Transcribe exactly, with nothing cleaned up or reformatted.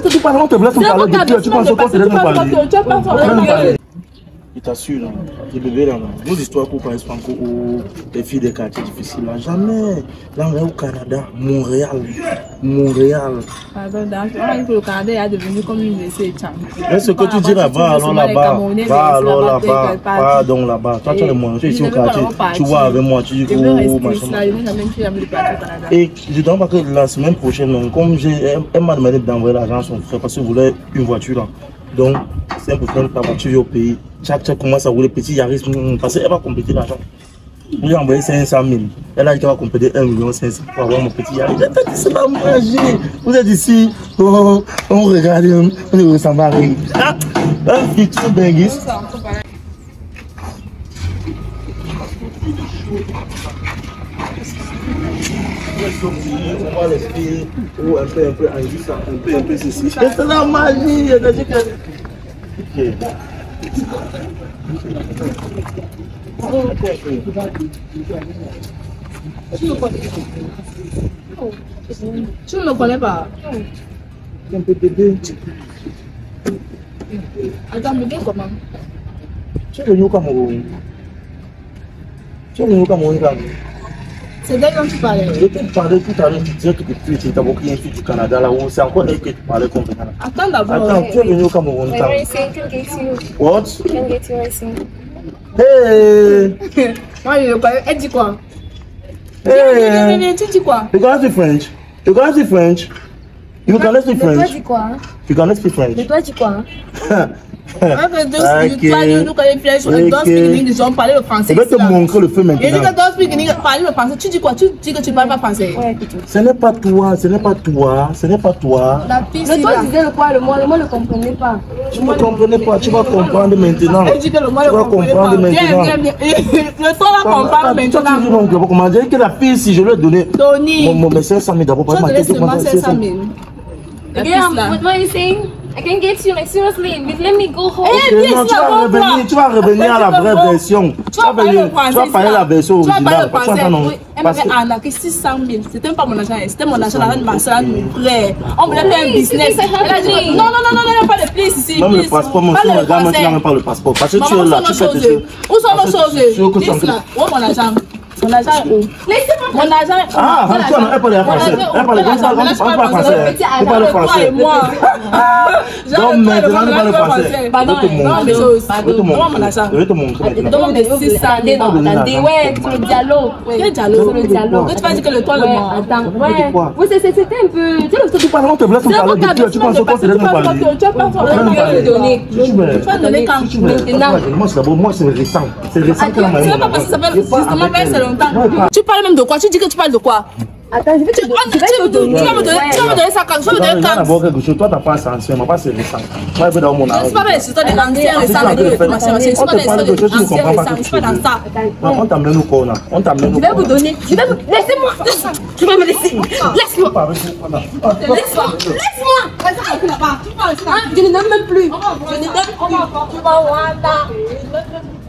tu parles, on te laisse nous parler de Dieu. Tu penses qu'on te laisse nous parler. Je t'assure, les bébés là, vos histoires pour parler franco ou les filles des quartiers difficiles là, jamais. Là, on est au Canada, Montréal, Montréal. Pardon, le Canada est devenu comme une essai. Est-ce que tu dis là-bas, alors là-bas, va alors là-bas, pardon là-bas. Toi, tu es le moins, tu es ici au quartier, tu vois avec moi, tu dis que et je ne pas que la semaine prochaine, comme j'ai, elle m'a demandé d'envoyer l'argent à son frère parce qu'il voulait une voiture là. Donc, c'est important que la voiture au pays. Chaque chaque commence à rouler petit Yaris parce qu'elle va compléter l'argent. Vous lui envoyez cinq cent mille. Elle a dit qu'elle va compléter un million cinq cents pour avoir mon petit Yaris. J'ai dit c'est pas manger. Vous êtes ici, oh, on regarde, on est ressemble à rien. Ah, un futur dingue. On va l'esprit ou un peu, un peu, un peu, un peu ceci. C'est la magie. Ok. Tu ne me connais pas. Un peu bébé. Attends, bébé comment? Tu es venu au Cameroun. Tu es venu au Cameroun. C'est d'elle dont tu parlais. Je te parlais tout à l'heure, tu disais que tu étais d'abord une fille du Canada là où c'est encore elle que tu parlais comme ça. Attends d'abord. Attends, tu es venu au Cameroun. Wait, racing can get you. What? Can get you racing. Hey! Moi, je ne connais. Elle dit quoi? Hey! Tu dis quoi? You can speak French? You can speak French? You can speak Toi, French? dis quoi? You can speak French? Mais toi, dis quoi? Ok. Je parler le français. Je vais te montrer le feu maintenant. Je dis que tu parler le français. Tu dis quoi? Tu dis que tu ne parles pas français. Ouais, écoute. Ce n'est pas toi, ce n'est pas toi, ce n'est pas toi. La piste. Mais toi, tu disais le quoi? Le mot, le mot ne comprenait pas. Tu ne comprenais pas, tu vas comprendre maintenant. Elle dit que le mot Tu ne vas comprenait comprendre pas. maintenant. Viens, viens, viens. Le temps va comprendre maintenant. Comment dire que la fille, si je lui ai donné Tony. mon cinq cent mille d'abord, Tu as donné seulement cinq cent mille. Yeah, what are you saying? I can get you, like seriously, let me go home. Okay, non, tu vas revenir, tu vas revenir à la vraie version. Tu vas parler le français. Tu vas parler la version originale. Tu vas parler le français. Elle m'avait arnaqué six cent mille. C'était même pas mon argent, c'était mon argent, l'argent de ma soeur, mon frère. On voulait faire un business. Elle a dit non, non, non, non, non, pas de plus ici. Même le passeport, mon soeur, regarde, tu n'as même pas le passeport. Parce que tu es là, tu fais tes choses. Où sont nos choses? Dis là, où est mon argent? Mon argent est où? Mon argent est où? Ah, elle parle français. Elle parle comme ça, on parle français. Elle parle français. Donc maintenant, elle parle français. Pardon, non, des choses. Pardon, mon argent. Je vais te montrer. Donc, des six cents. Attendez, ouais, c'est le dialogue. Quel dialogue? C'est le dialogue. Tu vas dire que le toit, le Ouais, mort. attends, ouais. Oui, c'était un peu. Tu sais, Tu parles, on te laisse nous parler de Dieu. Tu penses qu'on te laisse nous parler. Tu vas pas me donner. Tu vas me donner quand? Maintenant. Moi, c'est d'abord, moi, c'est récent. C'est récent que la C'est pas parce que ça s'appelle justement faire c'est longtemps. Tu parles même de quoi? Tu dis que tu parles de quoi? Attends, je vais te donner. Tu vas me donner, tu vas me donner ça quand? Tu vas me donner quand? D'abord quelque chose. Toi, t'as pas ancien, moi, pas c'est récent. Moi, je vais dans mon âge. C'est pas vrai, c'est pas des anciens récents, les deux, c'est pas des anciens récents, c'est pas dans ça. On t'amène au corps là. On t'amène au Je vais vous donner. Je vais vous. Laissez-moi. Tu vas me laisser. Laisse-moi. Laisse-moi. Laisse-moi. Je ne donne même plus. Je ne donne plus. Tu vas voir là.